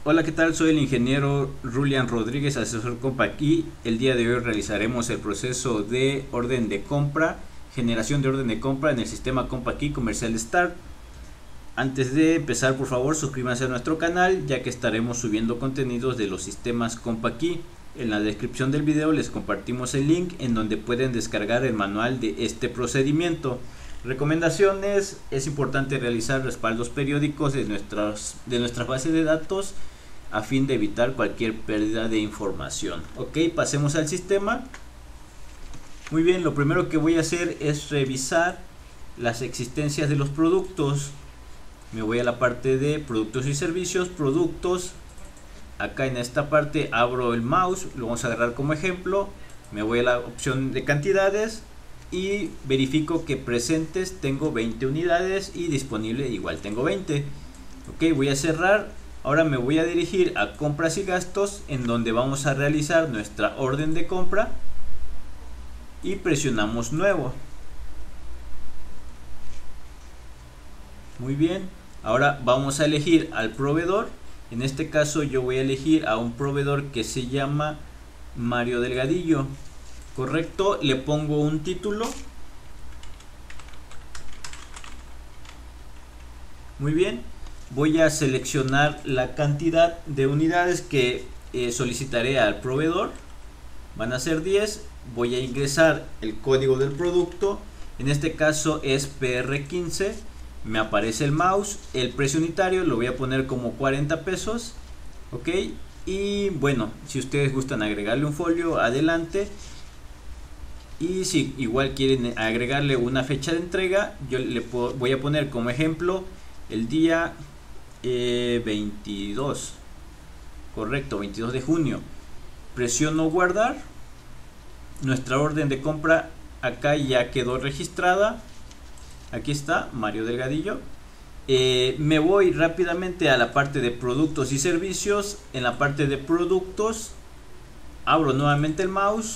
Hola, ¿qué tal? Soy el ingeniero Rulian Rodríguez, asesor CompaKey. El día de hoy realizaremos el proceso de orden de compra, generación de orden de compra en el sistema CompaKey Comercial Start. Antes de empezar, por favor, suscríbanse a nuestro canal, ya que estaremos subiendo contenidos de los sistemas CompaKey. En la descripción del video les compartimos el link en donde pueden descargar el manual de este procedimiento. Recomendaciones: es importante realizar respaldos periódicos de nuestras bases de datos a fin de evitar cualquier pérdida de información. Ok, pasemos al sistema. Muy bien, lo primero que voy a hacer es revisar las existencias de los productos. Me voy a la parte de productos y servicios, productos. Acá en esta parte abro el mouse, lo vamos a agarrar como ejemplo. Me voy a la opción de cantidades y verifico que presentes tengo 20 unidades y disponible igual tengo 20. Ok, voy a cerrar. Ahora me voy a dirigir a compras y gastos, en donde vamos a realizar nuestra orden de compra y presionamos nuevo. Muy bien, ahora vamos a elegir al proveedor. En este caso yo voy a elegir a un proveedor que se llama Mario Delgadillo. Correcto, le pongo un título. Muy bien, voy a seleccionar la cantidad de unidades que solicitaré al proveedor. Van a ser 10. Voy a ingresar el código del producto. En este caso es PR15. Me aparece el mouse. El precio unitario lo voy a poner como 40 pesos. Ok. Y bueno, si ustedes gustan agregarle un folio, adelante. Y si igual quieren agregarle una fecha de entrega, yo voy a poner como ejemplo el día 22. Correcto, 22 de junio. Presiono guardar. Nuestra orden de compra acá ya quedó registrada. Aquí está, Mario Delgadillo. Me voy rápidamente a la parte de productos y servicios. En la parte de productos abro nuevamente el mouse.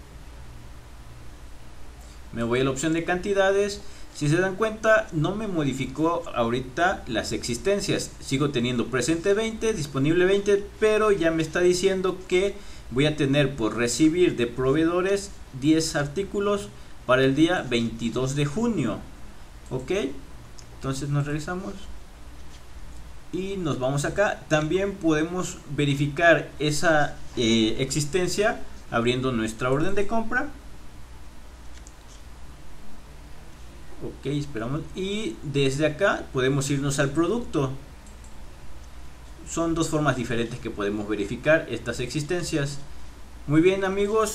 Me voy a la opción de cantidades. Si se dan cuenta, no me modificó ahorita las existencias. Sigo teniendo presente 20, disponible 20, pero ya me está diciendo que voy a tener por recibir de proveedores 10 artículos para el día 22 de junio. Ok, entonces nos regresamos y nos vamos acá. También podemos verificar esa existencia abriendo nuestra orden de compra. Ok, esperamos y desde acá podemos irnos al producto. Son dos formas diferentes que podemos verificar estas existencias. Muy bien, amigos,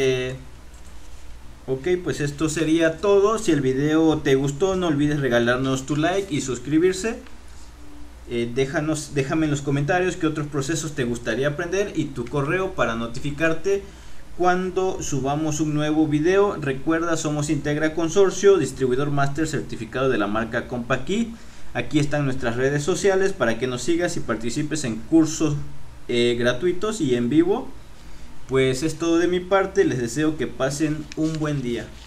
ok, pues esto sería todo. Si el video te gustó, no olvides regalarnos tu like y suscribirse. Déjame en los comentarios qué otros procesos te gustaría aprender y tu correo para notificarte cuando subamos un nuevo video. Recuerda, somos Integra Consorcio, distribuidor máster certificado de la marca CompaKey. Aquí están nuestras redes sociales para que nos sigas y participes en cursos gratuitos y en vivo. Pues es todo de mi parte, les deseo que pasen un buen día.